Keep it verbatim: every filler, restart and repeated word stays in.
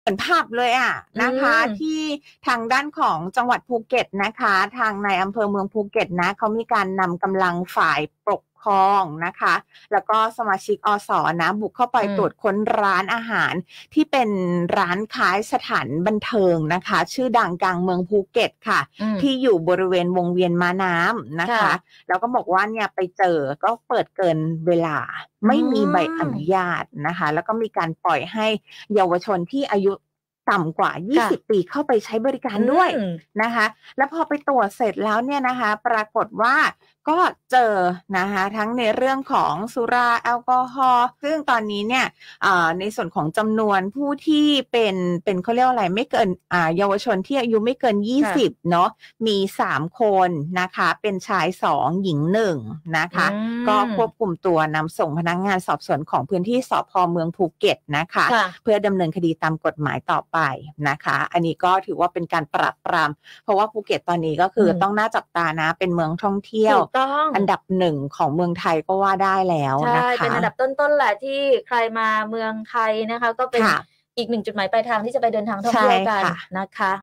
เหมือนผับเลยอะอืนะคะมที่ทางด้านของจังหวัดภูเก็ตนะคะทางในอำเภอเมืองภูเก็ตนะเขามีการนำกำลังฝ่ายปกครองนะคะแล้วก็สมาชิกอสนะบุกเข้าไปอืมตรวจค้นร้านอาหารที่เป็นร้านขายสถานบันเทิงนะคะชื่อดังกลางเมืองภูเก็ตค่ะอืมที่อยู่บริเวณวงเวียนม้าน้ำนะค่ะคะแล้วก็บอกว่าเนี่ยไปเจอก็เปิดเกินเวลาอืไม่มีใบอนุมญาตนะคะแล้วก็มีการปล่อยให้เยาวชนที่อายุต่ำกว่าค่ะยี่สิบปีเข้าไปใช้บริการอืด้วยมนะคะแล้วพอไปตรวจเสร็จแล้วเนี่ยนะคะปรากฏว่าก็เจอนะคะทั้งในเรื่องของสุราแอลกอฮอล์ซึ่งตอนนี้เนี่ยอ่าในส่วนของจำนวนผู้ที่เป็นเป็นเขาเรียกว่าอะไรไม่เกินอ่าเยาวชนที่อายุไม่เกินยี่สิบค่ะเนาะมีสามคนนะคะเป็นชายสองหญิงหนึ่งนะอืคะก็ควบมคุมตัวนำส่งพนักงานสอบสวนของพื้นที่สภเมืองภูเก็ตนะคะค่ะเพื่อดำเนินคดีตามกฎหมายต่อไปนะคะอันนี้ก็ถือว่าเป็นการปราบปรามเพราะว่าภูเก็ตตอนนี้ก็คืออืมต้องน่าจับตานะเป็นเมืองท่องเที่ยวถูกต้องอันดับหนึ่งของเมืองไทยก็ว่าได้แล้วใช่นะคะเป็นอันดับต้นๆแหละที่ใครมาเมืองไทยนะคะก็เป็นค่ะอีกหนึ่งจุดหมายปลายทางที่จะไปเดินทางท่องใช่เที่ยวกันค่ะนะคะ